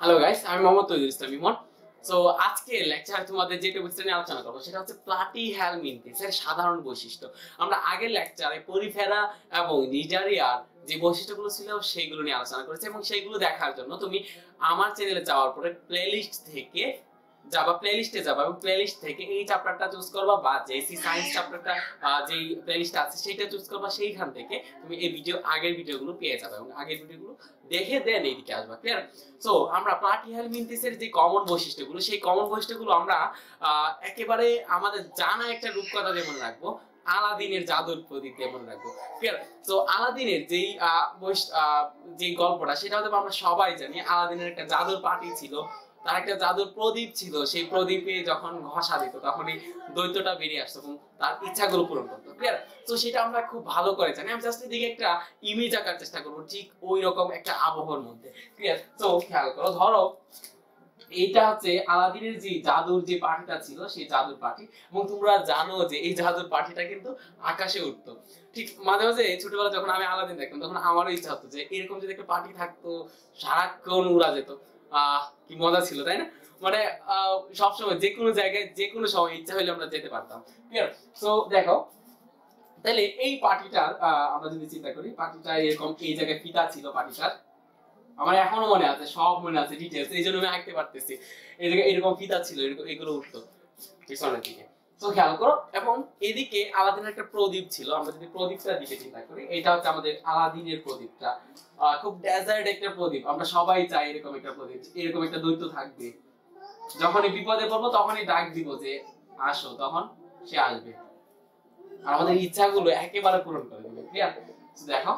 Hello guys, আমি মোহাম্মদ তৈয়দুল ইসলাম ইমন। So আজকে লেকচারে তোমাদের যে টপিকটা নিয়ে আলোচনা করবো সেটা হচ্ছে প্লাটিহেলমিনথেসের সাধারণ বৈশিষ্ট্য। আমরা আগের লেকচারে পরিফেরা এবং নিজারিয়ার যে বৈশিষ্ট্যগুলো ছিল সেইগুলো নিয়ে আলোচনা করেছি, এবং সেইগুলো দেখার জন্য তুমি আমার চ্যানেলে যাওয়ার পরে প্লেলিস্ট থেকে প্লেলিস্টে যাবা এবং প্লেলিস্ট থেকে এই চ্যাপ্টারটা চুজ করবা, বা জেসি সায়েন্স চ্যাপ্টারটা যেই প্লেলিস্ট আছে সেইটা চুজ করবা। সেইখান থেকে তুমি এই আগের ভিডিওগুলো পেয়ে যাবে এবং আগের ভিডিওগুলো দেখে দেন এইদিকে আসবা। ক্লিয়ার? সো আমরা প্লাটিহেলমিনথেসের যে কমন বৈশিষ্ট্যগুলো, সেই কমন বৈশিষ্ট্যগুলো আমরা একেবারে আমাদের জানা একটা রূপকথা যেমন রাখবো, আলাদিনের জাদুর প্রদীপ যেমন রাখবো। ক্লিয়ার? সো আলাদিনের যেই গল্পটা সেটা হয়তো আমরা সবাই জানি। আলাদিনের একটা জাদুর পাটি ছিল, তার একটা জাদুর প্রদীপ ছিল, সেই প্রদীপে যখন ঘষা দিত তখনই দৈত্যটা বেরিয়ে আসতো এবং তার ইচ্ছাগুলো পূরণ করতো। ক্লিয়ার? তো সেটা আমরা খুব ভালো করে জানি। আমি জাস্ট এদিকে একটা ইমেজ আঁকার চেষ্টা করবো ঠিক ওই রকম একটা আবহাওয়ার মধ্যে। ক্লিয়ার? তো খেয়াল করো, ধরো এইটা হচ্ছে আলাদিনের যে জাদুর যে পাটিটা ছিল, সেই জাদুর পাটি, এবং তোমরা জানো যে এই জাদুর পাটিটা কিন্তু আকাশে উঠতো। ঠিক মাঝে মাঝে ছোটবেলা যখন আমি আলাদিন দেখতাম তখন আমারও ইচ্ছা হতো যে এরকম যদি একটা পাটি থাকতো, সারাক্ষণ উড়া যেত। কি মজা ছিল, তাই না? মানে সবসময় যে কোনো জায়গায় যে কোনো সময় ইচ্ছা হইলে আমরা যেতে পারতাম। ক্লিয়ার? সো দেখো, তাহলে এই পাটিটার আমরা যদি চিন্তা করি, পাটিটা এরকম এই জায়গায় ফিতা ছিল পাটিটার। আমার এখনো মনে আছে, সব মনে আছে ডিটেইলস, এই জন্য আমি আঁকতে পারতেছি। এই জায়গায় এরকম ফিতা ছিল, এগুলো উঠতো পিছনের দিকে। তো খেয়াল করো, এবং এদিকে আলাদিনের একটা প্রদীপ ছিল। আমরা যদি প্রদীপটার দিকে চিন্তা করি, এটা হচ্ছে আমাদের আলাদিনের প্রদীপটা। খুব ডেজার্ট একটা প্রদীপ, আমরা সবাই চাই এরকম একটা প্রদীপ, এরকম একটা দৈত্য থাকবে, যখনই বিপদে পড়বো তখনই ডাক দিব যে আসো, তখন সে আসবে আর আমাদের ইচ্ছাগুলো একেবারে পূরণ করে দেবে। ক্লিয়ার? দেখো,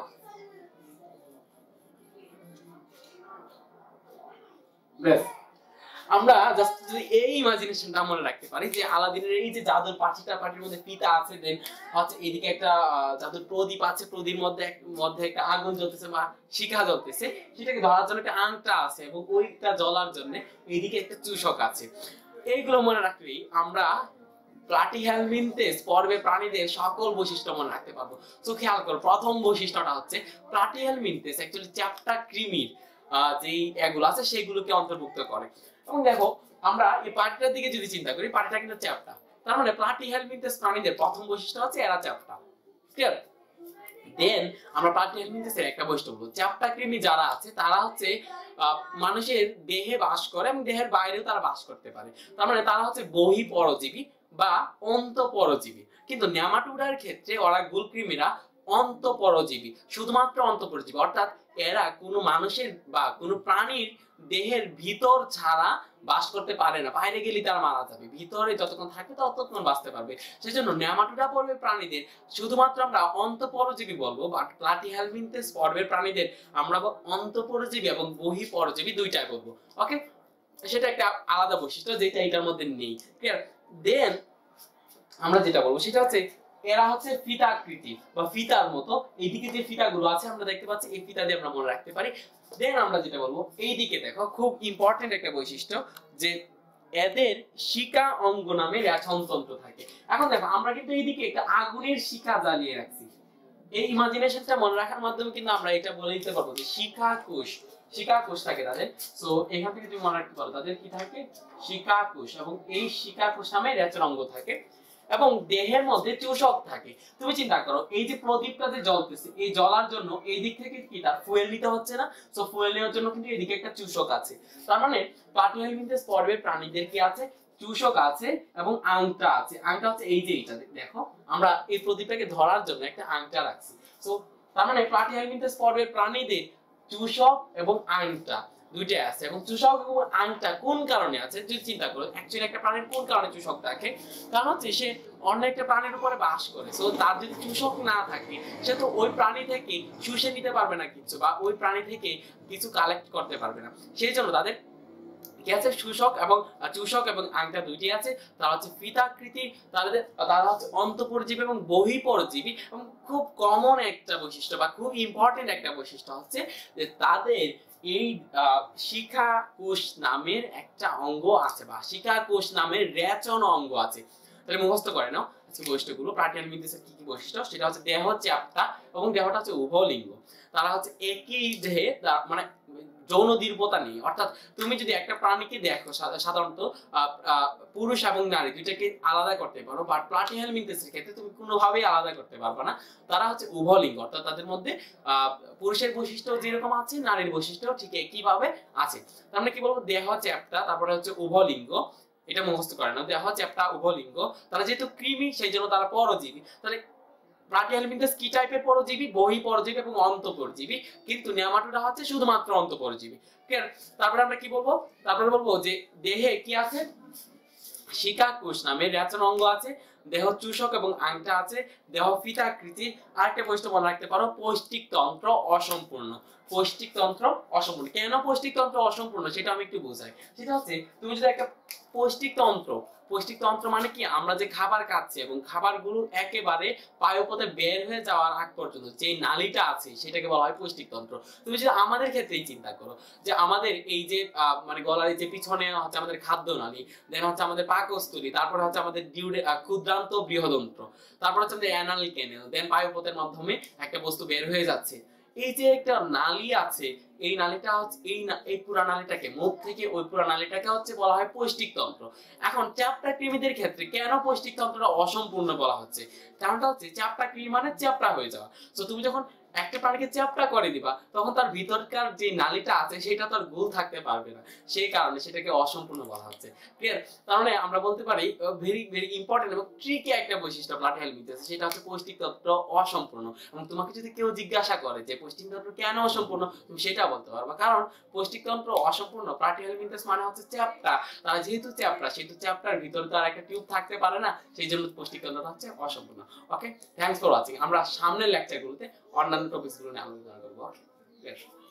ব্রেস, আমরা জাস্ট যদি এই ইমাজিনেশনটা মনে রাখতে পারি যে আলাদিনের এই যে জাদুর পাটির মধ্যে ফিতা আছে, দেন হচ্ছে এদিকে একটা জাদুর প্রদীপ আছে, প্রদীপের মধ্যে একটা আগুন জ্বলতেছে বা শিখা জ্বলতেছে, সেটাকে ধরার জন্য একটা আংটা আছে, এবং ওইটা জ্বলার জন্য এইদিকে একটা চুষক আছে। এইগুলো মনে রাখলেই আমরা প্লাটিহেলমিনথেস পর্বে প্রাণীদের সকল বৈশিষ্ট্য মনে রাখতে পারবো। তো খেয়াল করো, প্রথম বৈশিষ্ট্যটা হচ্ছে প্লাটিহেলমিনথেস অ্যাকচুয়ালি চ্যাপ্টা কৃমির যেই এগুলো আছে সেগুলোকে অন্তর্ভুক্ত করে। এবং দেখো, আমরা এই পার্টিটার দিকে যদি চিন্তা করি, পার্টিটা কিন্তু চ্যাপ্টা, তার মানে প্লাটিহেলমিনথেস প্রাণীদের প্রথম বৈশিষ্ট্য হচ্ছে এরা চ্যাপ্টা। ক্লিয়ার? দেন আমরা প্লাটিহেলমিনথেসের একটা বৈশিষ্ট্য বলবো, চ্যাপ্টা কৃমি যারা আছে তারা হচ্ছে মানুষের দেহে বাস করে এবং দেহের বাইরেও তারা বাস করতে পারে। তার মানে তারা হচ্ছে বহিঃপরজীবী বা অন্তঃপরজীবী। কিন্তু নেমাটোডার ক্ষেত্রে ওরা গুলকৃমিরা অন্তঃপরজীবী, শুধুমাত্র অন্তঃপরজীবী, অর্থাৎ এরা কোনো মানুষের বা কোনো প্রাণীর দেহের ভিতর ছাড়া বাস করতে পারে না, বাইরে গেলে তারা মারা যাবে, ভিতরে যতক্ষণ থাকবে ততক্ষণ বাঁচতে পারবে। সেজন্য নেমাটোডা পর্বের প্রাণীদের শুধুমাত্র আমরা অন্তঃপরজীবী বলবো, বাট প্লাটিহেলমিনথেস পর্বের প্রাণীদের আমরা অন্তঃপরজীবী এবং বহিঃপরজীবী দুইটাই বলবো। ওকে, সেটা একটা আলাদা বৈশিষ্ট্য যেটা এটার মধ্যে নেই। ক্লিয়ার? দেন আমরা যেটা বলবো সেটা হচ্ছে এরা হচ্ছে ফিতাকৃতি বা ফিতার মতো। এইদিকে যে ফিতাগুলো আছে আমরা দেখতে পাচ্ছি, এই ফিতা দিয়ে আমরা মনে রাখতে পারি। দেন আমরা যেটা বলবো, এইদিকে দেখো, খুব ইম্পর্টেন্ট একটা বৈশিষ্ট্য যে এদের শিকা অঙ্গ নামে রেচনতন্ত্র থাকে। এখন দেখো, আমরা কিন্তু এইদিকে একটা আগুনের শিখা জ্বালিয়ে রাখছি। এই ইমাজিনেশনটা মনে রাখার মাধ্যমে কিন্তু আমরা এটা বলে দিতে পারবো যে শিকাকোষ থাকে তাদের। সো এখান থেকে তুমি মনে রাখতে পারো তাদের কি থাকে, শিকাকোষ, এবং এই শিকাকোষ নামে রেচন অঙ্গ থাকে, এবং দেহের মধ্যে চোষক থাকে। তুমি চিন্তা করো, এই যে প্রদীপটা যে জ্বলতেছে, এই জ্বলার জন্য এই দিক থেকে কি তার ফুয়েল নিতে হচ্ছে না? সো ফুয়েল নেওয়ার জন্য কিন্তু এদিকে একটা চোষক আছে। তার মানে প্লাটিহেলমিনথেস পর্বের প্রাণীদের কি আছে, চোষক আছে এবং আংটা আছে। আংটা হচ্ছে এই যে এটা দেখো, আমরা এই প্রদীপটাকে ধরার জন্য একটা আংটা রাখছি। সো তার মানে প্লাটিহেলমিনথেস পর্বের প্রাণীদের চোষক এবং আংটা দুইটাই আছে। এবং চোষক এবং আংটা কোন কারণে আছে যদি চিন্তা করো, অ্যাকচুয়ালি একটা প্রাণীর কোন কারণে চোষক থাকে? কারণ হচ্ছে সে অন্য একটা প্রাণীর উপরে বাস করে। সো তার যদি চোষক না থাকে, সে তো ওই প্রাণী থেকে শুষে নিতে পারবে না কিছু, বা ওই প্রাণী থেকে কিছু কালেক্ট করতে পারবে না। সেই জন্য তাদের কি আছে, চোষক এবং আংটা দুইটি আছে। তারা হচ্ছে ফিতাকৃতি, তারা হচ্ছে অন্তঃপরজীবী এবং বহিঃপরজীবী। এবং খুব কমন একটা বৈশিষ্ট্য বা খুব ইম্পর্টেন্ট একটা বৈশিষ্ট্য হচ্ছে যে তাদের এই শিখাকোষ নামের একটা অঙ্গ আছে, বা শিখাকোষ নামের রেচন অঙ্গ আছে। তাহলে মুখস্থ করে নাও আজকে বৈশিষ্ট্যগুলো। প্লাটিহেলমিনথেসের কি কি বৈশিষ্ট্য, সেটা হচ্ছে দেহ চ্যাপ্টা এবং দেহটা হচ্ছে উভলিঙ্গ। তারা হচ্ছে একই দেহে, মানে যৌন দীর্ঘতা নেই। অর্থাৎ তুমি যদি একটা প্রাণীকে দেখো সাধারণত পুরুষ এবং নারী দুইটাকে আলাদা করতে পারো, বাট প্লাটিহেলমিনথেসের ক্ষেত্রে তুমি কোনোভাবেই আলাদা করতে পারবে না। তারা হচ্ছে উভলিঙ্গ, অর্থাৎ তাদের মধ্যে পুরুষের বৈশিষ্ট্য যেরকম আছে নারীর বৈশিষ্ট্য ঠিক একইভাবে আছে। তার মানে কি বলবো, দেহ চ্যাপ্টা, তারপরে হচ্ছে উভলিঙ্গ, এটা মুখস্থ করে না, দেহ চ্যাপ্টা উভলিঙ্গ। তারা যেহেতু কৃমি সেই জন্য তারা পরজীবী। তাহলে প্লাটিহেলমিনথেস কি টাইপের পরজীবী? বহি পরজীবী এবং অন্তঃপরজীবী, কিন্তু নেমাটোডা হচ্ছে শুধুমাত্র অন্তঃপরজীবী। ক্লিয়ার? তারপরে আমরা কি বলবো, তারপরে বলবো যে দেহে কি আছে, শিকাকুষ নামের রেচন অঙ্গ আছে, দেহ চূষক এবং আংটা আছে, দেহ ফিতাকৃতি। আরেকটা বৈশিষ্ট্য মনে রাখতে পারো, পৌষ্টিক তন্ত্র অসম্পূর্ণ। পৌষ্টিক তন্ত্র অসম্পূর্ণ, কেন পৌষ্টিক তন্ত্র অসম্পূর্ণ সেটা আমি একটু বোঝাই। সেটা হচ্ছে তুমি যদি একটা পৌষ্টিক তন্ত্র, পৌষ্টিক তন্ত্র মানে কি, আমরা যে খাবার খাচ্ছি এবং খাবারগুলো একেবারে পায়ুপথে বের হয়ে যাওয়ার আগ পর্যন্ত যে নালীটা আছে সেটাকে বলা হয় পৌষ্টিক তন্ত্র। তুমি যদি আমাদের ক্ষেত্রেই চিন্তা করো যে আমাদের এই যে মানে গলার যে পিছনে হচ্ছে আমাদের খাদ্য নালী, দেন হচ্ছে আমাদের পাকস্থলী, তারপর হচ্ছে আমাদের ক্ষুদ্রান্ত বৃহদন্ত্র, তারপর হচ্ছে আমাদের অ্যানাল ক্যানেল, দেন পায়ুপথের মাধ্যমে একটা বস্তু বের হয়ে যাচ্ছে। এই যে একটা নালী আছে, এই নালীটা হচ্ছে এই পুরা নালীটাকে, মুখ থেকে ওই পুরা নালীটাকে হচ্ছে বলা হয় পৌষ্টিক তন্ত্র। এখন চ্যাপ্টা কৃমিদের ক্ষেত্রে কেন পৌষ্টিক তন্ত্রটা অসম্পূর্ণ বলা হচ্ছে? কারণটা হচ্ছে চ্যাপ্টা কৃমি মানে চ্যাপ্টা হয়ে যাওয়া। তো তুমি যখন একটা প্রাণীকে চ্যাপ্টা করে দিবা তখন তার ভিতরকার যে নালীটা আছে সেটা তার গোল থাকতে পারবে না, সেই কারণে সেটাকে অসম্পূর্ণ বলা হচ্ছে। ক্লিয়ার? তার মানে আমরা বলতে পারি ভেরি ভেরি ইম্পর্টেন্ট এবং ট্রিকি একটা বৈশিষ্ট্য প্লাটিহেলমিনথেস, সেটা হচ্ছে পৌষ্টিক তন্ত্র অসম্পূর্ণ। এবং তোমাকে যদি কেউ জিজ্ঞাসা করে যে পৌষ্টিক তন্ত্র কেন অসম্পূর্ণ, তুমি সেটা বলতে পারবা, কারণ পৌষ্টিক তন্ত্র অসম্পূর্ণ। প্লাটিহেলমিনথেস মানে হচ্ছে চ্যাপ্টা, তারা যেহেতু চ্যাপ্টা সেহেতু চ্যাপ্টার ভিতরে তার একটা টিউব থাকতে পারে না, সেই জন্য পৌষ্টিক তন্ত্রটা হচ্ছে অসম্পূর্ণ। Okay, thanks for watching. আমরা সামনের লেকচারগুলোতে অন্যান্য টপিকসগুলো নিয়ে আলোচনা করবো। ওকে।